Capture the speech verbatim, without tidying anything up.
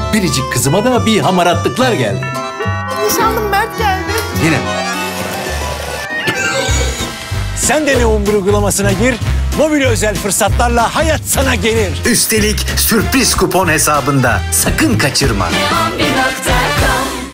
biricik kızıma da bir hamaratlıklar geldi. Nişanlım Mert geldi. Yine. Sen de Neon bir uygulamasına gir. Mobil özel fırsatlarla hayat sana gelir. Üstelik sürpriz kupon hesabında. Sakın kaçırma. Neon bir nokta